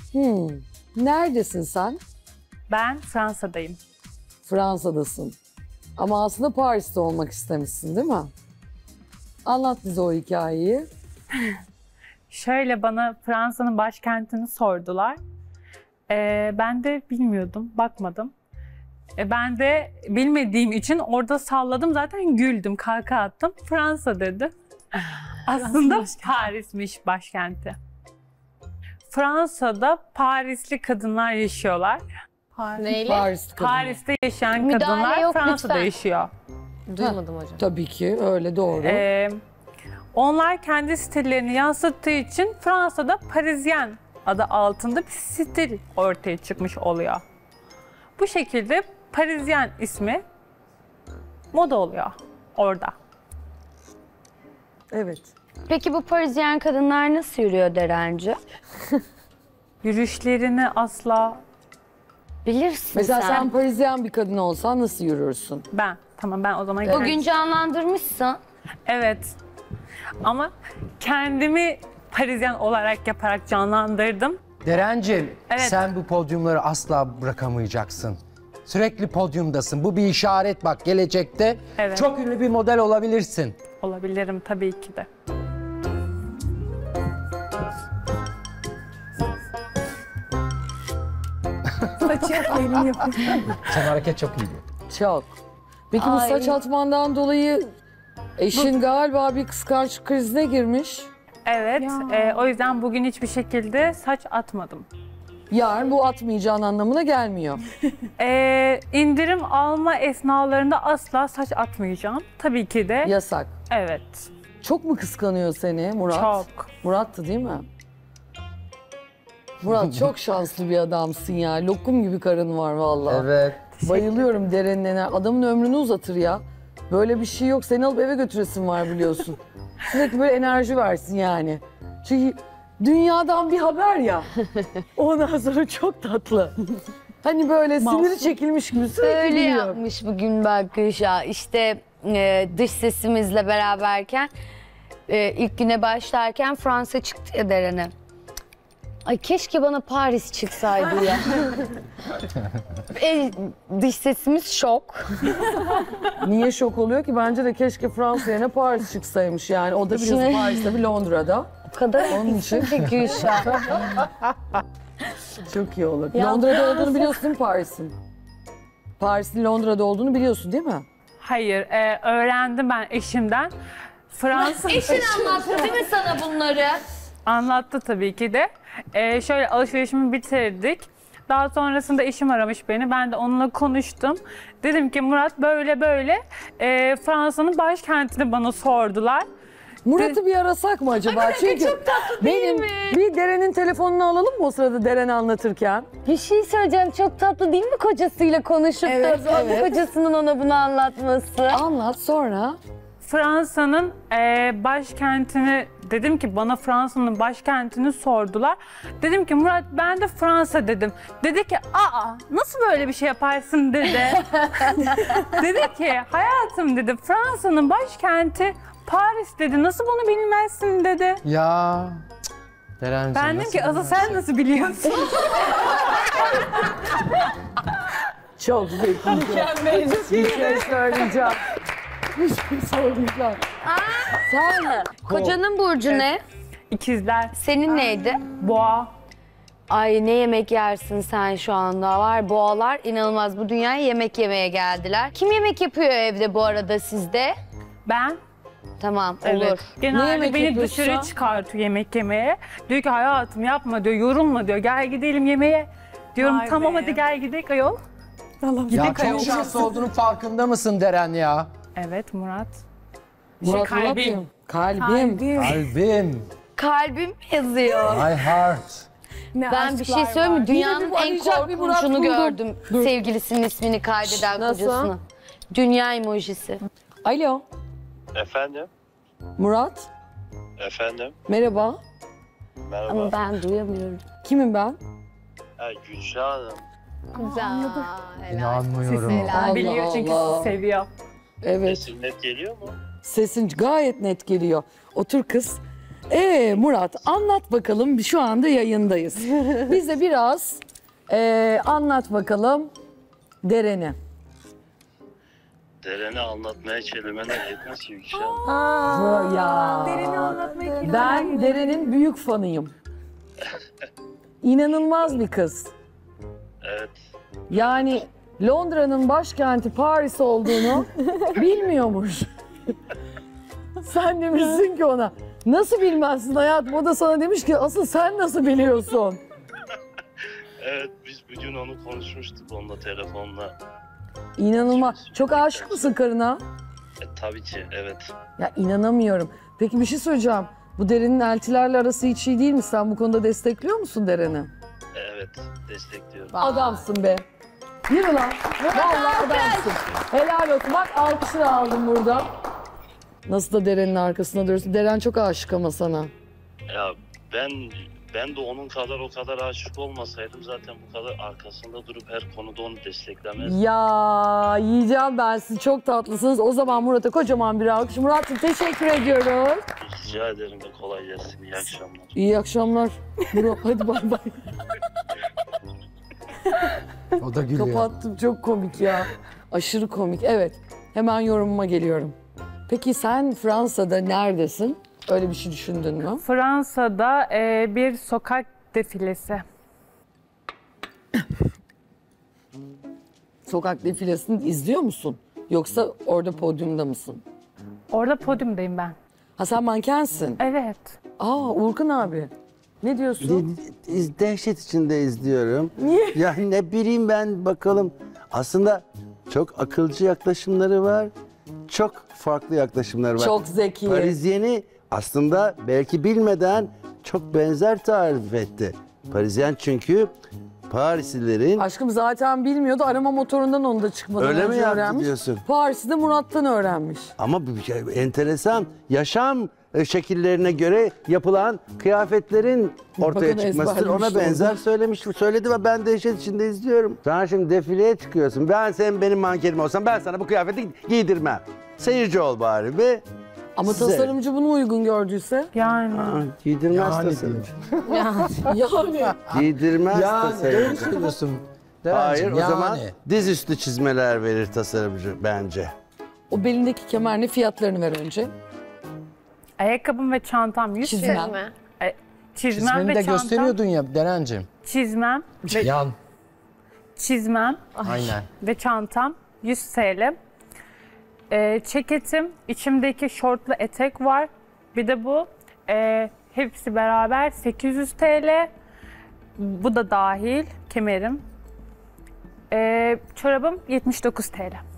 Neredesin sen? Ben Fransa'dayım. Fransa'dasın. Ama aslında Paris'te olmak istemişsin değil mi? Anlat bize o hikayeyi. Şöyle bana Fransa'nın başkentini sordular. Ben de bilmiyordum, bakmadım. Ben de bilmediğim için orada salladım, zaten güldüm, kahkaha attım. Fransa dedi. Aslında Paris'miş başkenti. Fransa'da Parisli kadınlar yaşıyorlar. Neyle? Paris'te yaşayan Müdahale kadınlar yok, Fransa'da lütfen. yaşıyor. Duymadım hocam. Tabii ki öyle doğru. Onlar kendi stillerini yansıttığı için Fransa'da Parisyen adı altında bir stil ortaya çıkmış oluyor. Bu şekilde Parisyen ismi moda oluyor orada. Evet. Peki bu Parisyen kadınlar nasıl yürüyor Derenci? Yürüyüşlerini asla Bilirsin Mesela sen. sen Parisyen bir kadın olsan nasıl yürürsün? ben o zaman Bugün canlandırmışsın. evet, ama kendimi Parisyen olarak yaparak canlandırdım. Derencim, Evet. sen bu podyumları asla bırakamayacaksın. Sürekli podyumdasın. Bu bir işaret bak, gelecekte Evet. çok ünlü bir model olabilirsin. Olabilirim tabii ki de. Sen hareket çok iyi. Çok. Peki bu Ay. saç atmandan dolayı eşin galiba bir kıskançlık krizine girmiş. Evet, o yüzden bugün hiçbir şekilde saç atmadım. Yarın bu atmayacağın anlamına gelmiyor. İndirim alma esnalarında asla saç atmayacağım. Tabii ki de. Yasak. Evet. Çok mu kıskanıyor seni Murat? Çok. Murat'tı değil mi? Murat çok şanslı bir adamsın ya. Lokum gibi karın var vallahi. Evet. Bayılıyorum Deren'in enerji. Adamın ömrünü uzatır ya. Böyle bir şey yok. Seni alıp eve götüresin var biliyorsun. Sürekli böyle enerji versin yani. Çünkü dünyadan bir haber ya. Ondan sonra çok tatlı. Hani böyle siniri çekilmiş gibi sürekli Öyle gülüyor. yapmış bugün Berkuş'a. İşte dış sesimizle beraberken ilk güne başlarken Fransa çıktı ya Deren'e. Ay keşke bana Paris çıksaydı ya. Dış sesimiz şok. Niye şok oluyor ki? Bence de keşke Fransa yerine Paris çıksaymış yani. O da biliyorsun İşine- Paris'te bir Londra'da. O kadar Onun için ki Gülşah. çok iyi olur. Ya Londra'da olduğunu biliyorsun değil mi Paris'in? Paris'in Londra'da olduğunu biliyorsun değil mi? Hayır, öğrendim ben eşimden. Fransa Eşin anlattı değil mi sana bunları? anlattı tabii ki de. Şöyle alışverişimi bitirdik. Daha sonrasında eşim aramış beni. Ben de onunla konuştum. Dedim ki Murat böyle böyle Fransa'nın başkentini bana sordular. Murat'ı bir arasak mı acaba? Çünkü çok tatlı değil benim mi? bir Deren'in telefonunu alalım mı o sırada Deren anlatırken? Bir şey söyleyeceğim, çok tatlı değil mi kocasıyla konuşup Evet, da evet. kocasının ona bunu anlatması? Anlat sonra. Fransa'nın başkentini, dedim ki bana Fransa'nın başkentini sordular. Dedim ki Murat ben de Fransa dedim. Dedi ki nasıl böyle bir şey yaparsın dedi. Dedi ki hayatım dedi Fransa'nın başkenti Paris dedi. Nasıl bunu bilmezsin dedi. Ya. Derencim, Ben dedim ki asıl sen nasıl biliyorsun? Çok zekice. Bir şey söyleyeceğim. Bir şey söyleyeceğim. Sen Kocanın burcu ne? İkizler, Senin neydi? boğa. Ay ne yemek yersin sen şu anda var. Boğalar inanılmaz bu dünyaya yemek yemeye geldiler. Kim yemek yapıyor evde bu arada sizde? Ben. Tamam Evet. olur. Ne Genelde yemek beni yapıyorsun? dışarı çıkartıyor yemek yemeye. Diyor ki hayatım yapma diyor, yorulma diyor. Gel gidelim yemeğe. Diyorum Vay tamam be. hadi gel gidelim ayol. Ya çok şanslı olduğunun farkında mısın Deren ya? Evet Murat. Murat kalbim. Murat'ım. Kalbim. Kalbim, Kalbim yazıyor. my heart. Ben bir şey söyleyeyim mi? Dünyanın en arayacak bir Murat korkunçunu buldum. gördüm. Sevgilisinin ismini kaydeden Nasıl? kocasını. Dünya emojisi. Alo. Efendim? Murat. Efendim? Merhaba. Merhaba. Ama ben duyamıyorum. Kimim ben? Gülşah Hanım. Güzel. İnanmıyorum. Allah Biliyor çünkü Allah. sizi seviyor. Evet. Sesim net geliyor mu? Sesin gayet net geliyor. Otur kız. Murat anlat bakalım, şu anda yayındayız. Bize biraz anlat bakalım Deren'i. Deren'i anlatmaya kelimeler yetmez ki Gülşah. Ya. Derini anlatmayı Ben Deren'in büyük fanıyım. İnanılmaz bir kız. Evet. Yani Londra'nın başkenti Paris olduğunu bilmiyormuş. Sen demişsin ki ona, nasıl bilmezsin hayatım? O da sana demiş ki, asıl sen nasıl biliyorsun? Evet, biz bugün onu konuşmuştuk onunla telefonla. İnanılmaz. Çok aşık mısın karına? Tabii ki, evet. Ya inanamıyorum. Peki bir şey söyleyeceğim. Bu Deren'in eltilerle arası hiç iyi değil mi? Sen bu konuda destekliyor musun Deren'i? Evet, destekliyorum. Adamsın be. Yürü lan. Vallahi adamsın. Helal olsun. Bak alkışını aldım burada. Nasıl da Deren'in arkasına duruyorsun. Deren çok aşık ama sana. Ya ben de onun kadar o kadar aşık olmasaydım zaten bu kadar arkasında durup her konuda onu desteklemezdim. Ya yiyeceğim ben sizi. Çok tatlısınız. O zaman Murat'a kocaman bir alkış. Murat'cığım teşekkür ediyoruz. Rica ederim ve kolay gelsin. İyi akşamlar. İyi akşamlar. Murat hadi bay bay. O da gülüyor. Kapattım. Çok komik ya. Aşırı komik. Evet. Hemen yorumuma geliyorum. Peki sen Fransa'da neredesin? Öyle bir şey düşündün mü? Fransa'da bir sokak defilesi. Sokak defilesini izliyor musun? Yoksa orada podyumda mısın? Orada podyumdayım ben. Ha sen mankensin. Evet. Uğurkan abi. Ne diyorsun? Dehşet içinde izliyorum. Niye? Ya ne bileyim ben bakalım. Aslında çok akılcı yaklaşımları var. Çok farklı yaklaşımları var. Çok zeki. Parisyen'i aslında belki bilmeden çok benzer tarif etti. Parisyen çünkü Parislilerin Aşkım zaten bilmiyordu. Arama motorundan onu da çıkmadan Öyle mi önce yaptı öğrenmiş. diyorsun? Paris'i de Murat'tan öğrenmiş. ama bir şey enteresan yaşam şekillerine göre yapılan kıyafetlerin ortaya Bakın çıkmasıdır. Ona ezberlemiş benzer oldu. söyledi ve ben dehşet içinde izliyorum. Sen şimdi defileye çıkıyorsun. Sen benim mankenim olsan ben sana bu kıyafeti giydirmem. Seyirci ol bari be. Ama Size. tasarımcı bunu uygun gördüyse. Yani. Giydirmez Yani tasarımcı. Yani. Giydirmez Yani doğru tasarımcı. söylüyorsun. Hayır Derencim, o zaman yani. dizüstü çizmeler verir tasarımcı bence. O belindeki kemer ne, fiyatlarını ver önce. Ayakkabım ve çantam 100 Çizmem. TL. Çizmem Çizmeni ve de çantam. gösteriyordun ya Derencim. Çizmem Aynen. ve çantam 100 TL. Ceketim, içimdeki şortlu etek var. Bir de bu. Hepsi beraber 800 TL. Bu da dahil kemerim. Çorabım 79 TL.